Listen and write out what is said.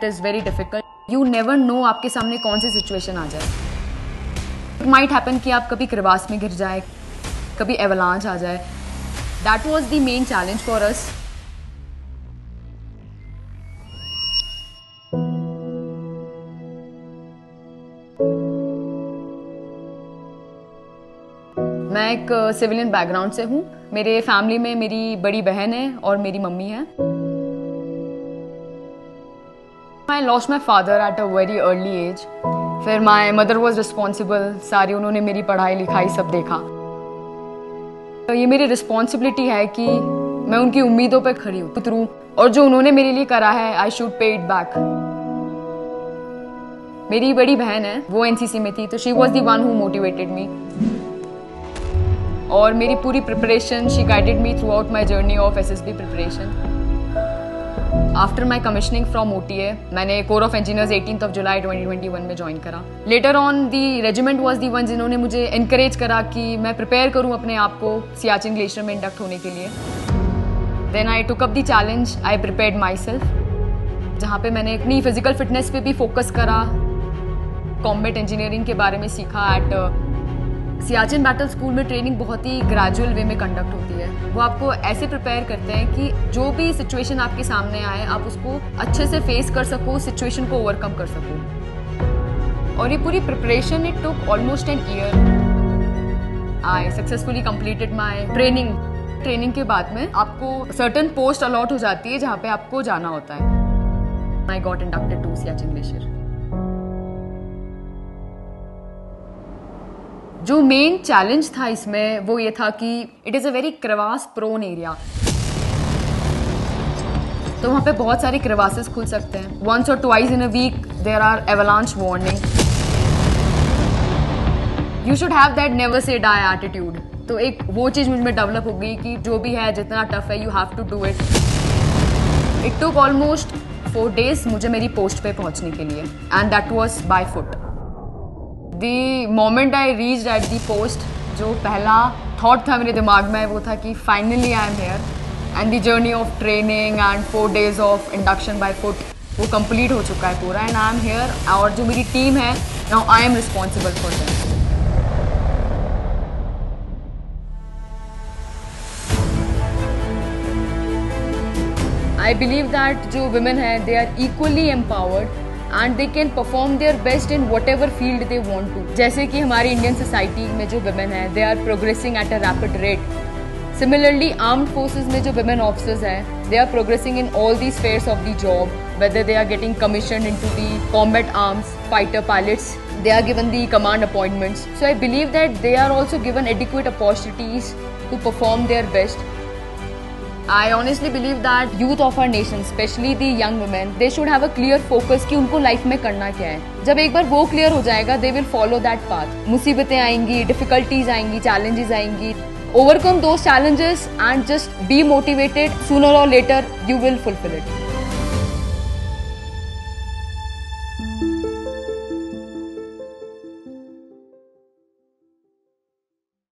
That is very difficult. You never know आपके सामने कौन सी सिचुएशन आ जाए. इट माइट हैपन कि आप कभी क्रेवास में गिर जाए, कभी एवलांच आ जाए. That was the main challenge for us. मैं एक सिविलियन बैकग्राउंड से हूँ. मेरे फैमिली में मेरी बड़ी बहन है और मेरी मम्मी है. I lost my father at a very early age. फिर my mother was responsible. सारी उन्होंने मेरी पढ़ाई लिखाई सब देखा. तो ये मेरी रिस्पॉन्सिबिलिटी है कि मैं उनकी उम्मीदों पे खड़ी उतरूं और जो उन्होंने मेरे लिए करा है I should pay it back. मेरी बड़ी बहन है, वो एनसीसी में थी, तो she was the one who motivated me. और मेरी पूरी preparation, she guided me throughout my journey of SSB preparation. After my commissioning from OTA, मैंने कोर ऑफ इंजीनियर्स 18 जुलाई 2021 में ज्वाइन करा. Later on the regiment was the one जिन्होंने मुझे encourage करा कि मैं प्रिपेयर करूं अपने आप को सियाचिन ग्लेशियर में इंडक्ट होने के लिए. Then I took up the challenge, I prepared myself, जहाँ पे मैंने अपनी फिजिकल फिटनेस पे भी फोकस करा. कॉम्बैट इंजीनियरिंग के बारे में सीखा. एट सियाचिन बैटल स्कूल में ट्रेनिंग बहुत ही ग्रेजुअल वे में कंडक्ट होती है. वो आपको ऐसे प्रिपेयर करते हैं कि जो भी सिचुएशन आपके सामने आए आप उसको अच्छे से फेस कर सको, सिचुएशन को ओवरकम कर सको. और ये पूरी preparation it took almost an year. I successfully completed my training. Training के बाद में आपको सर्टेन पोस्ट अलॉट हो जाती है जहाँ पे आपको जाना होता है. I got inducted to Siachen glacier. जो मेन चैलेंज था इसमें वो ये था कि it is a very crevasse prone area. तो वहाँ पे बहुत सारे क्रेवासेस खुल सकते हैं. वंस और twice in a week there are avalanche warning. You should have that never say die attitude. तो एक वो चीज़ मुझ में डेवलप हो गई कि जो भी है, जितना टफ है, you have to do it. It took almost 4 days मुझे मेरी पोस्ट पे पहुँचने के लिए, and that was by foot. The moment I reached at the post, जो पहला थॉट था मेरे दिमाग में वो था कि finally I am here. And the journey of training and 4 days of induction by foot वो कंप्लीट हो चुका है पूरा. And I am here. और जो मेरी टीम है, now I am responsible for them. I believe that जो वुमेन है they are equally empowered and they can perform their best in whatever field they want to. जैसे कि हमारी Indian society में जो women हैं they are progressing at a rapid rate. Similarly, armed forces में जो women officers हैं they are progressing in all the spheres of the job, whether they are getting commissioned into the combat arms, fighter pilots, they are given the command appointments. So I believe that they are also given adequate opportunities to perform their best. I honestly believe that youth of our nation, especially the young women, they should have a clear focus कि उनको life में करना क्या है. जब एक बार वो clear हो जाएगा, they will follow that path. मुसीबतें आएंगी, difficulties आएंगी, challenges आएंगी. Overcome those challenges and just be motivated. Sooner or later, you will fulfill it.